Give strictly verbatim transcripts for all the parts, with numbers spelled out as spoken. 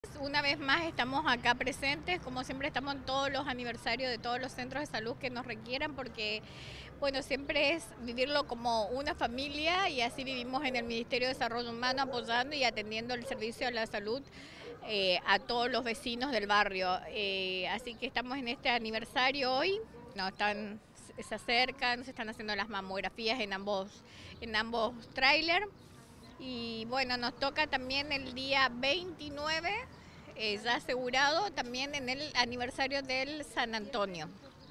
Una vez más estamos acá presentes, como siempre estamos en todos los aniversarios de todos los centros de salud que nos requieran, porque bueno, siempre es vivirlo como una familia y así vivimos en el Ministerio de Desarrollo Humano apoyando y atendiendo el servicio de la salud eh, a todos los vecinos del barrio. Eh, así que estamos en este aniversario hoy, no, están, se acercan, se están haciendo las mamografías en ambos, en ambos trailers. Y bueno, nos toca también el día veintinueve, eh, ya asegurado, también en el aniversario del San Antonio.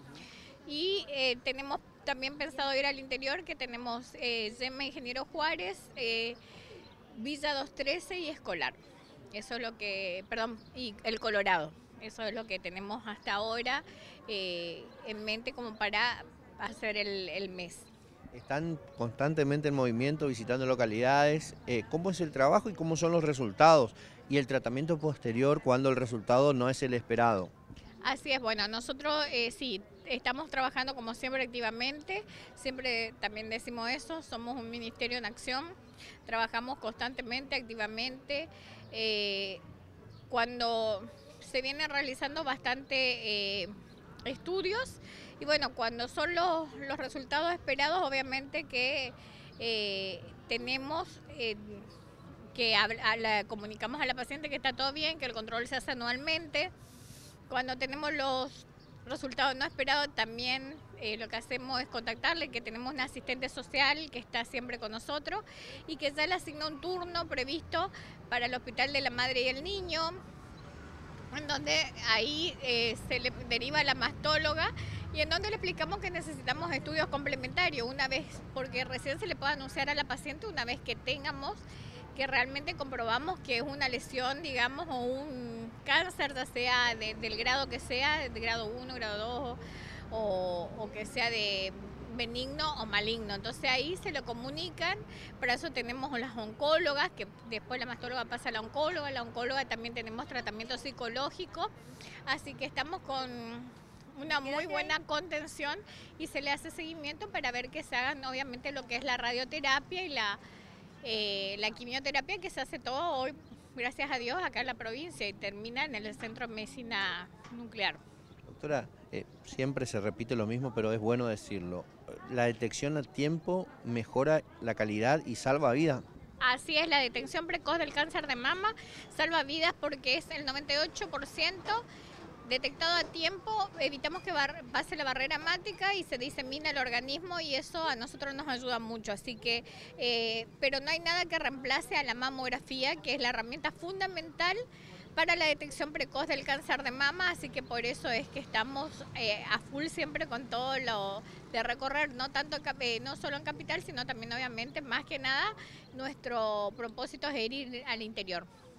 Y eh, tenemos también pensado ir al interior, que tenemos eh, Yema Ingeniero Juárez, eh, Villa doscientos trece y Escolar. Eso es lo que, perdón, y el Colorado. Eso es lo que tenemos hasta ahora eh, en mente como para hacer el, el mes. Están constantemente en movimiento, visitando localidades. Eh, ¿Cómo es el trabajo y cómo son los resultados? Y el tratamiento posterior cuando el resultado no es el esperado. Así es, bueno, nosotros eh, sí, estamos trabajando como siempre activamente, siempre también decimos eso, somos un ministerio en acción, trabajamos constantemente, activamente, eh, cuando se vienen realizando bastante eh, estudios y bueno, cuando son los, los resultados esperados, obviamente que eh, tenemos... Eh, que a, a la, comunicamos a la paciente que está todo bien, que el control se hace anualmente. Cuando tenemos los resultados no esperados, también eh, lo que hacemos es contactarle, que tenemos una asistente social que está siempre con nosotros y que ya le asigna un turno previsto para el Hospital de la Madre y el Niño, en donde ahí eh, se le deriva a la mastóloga y en donde le explicamos que necesitamos estudios complementarios una vez, porque recién se le puede anunciar a la paciente una vez que tengamos, que realmente comprobamos que es una lesión, digamos, o un cáncer, ya sea de, del grado que sea, de grado uno, grado dos, o, o que sea de benigno o maligno. Entonces ahí se lo comunican, para eso tenemos las oncólogas, que después la mastóloga pasa a la oncóloga, la oncóloga también tenemos tratamiento psicológico, así que estamos con una muy buena contención y se le hace seguimiento para ver que se hagan obviamente lo que es la radioterapia y la, eh, la quimioterapia, que se hace todo hoy, gracias a Dios, acá en la provincia y termina en el Centro de Medicina Nuclear. Doctora, eh, siempre se repite lo mismo, pero es bueno decirlo. La detección a tiempo mejora la calidad y salva vidas. Así es, la detección precoz del cáncer de mama salva vidas porque es el noventa y ocho por ciento detectado a tiempo, evitamos que pase la barrera hemática y se disemina el organismo y eso a nosotros nos ayuda mucho. Así que, eh, pero no hay nada que reemplace a la mamografía, que es la herramienta fundamental para la detección precoz del cáncer de mama, así que por eso es que estamos eh, a full siempre con todo lo de recorrer, no tanto eh, no solo en capital, sino también obviamente, más que nada, nuestro propósito es ir al interior.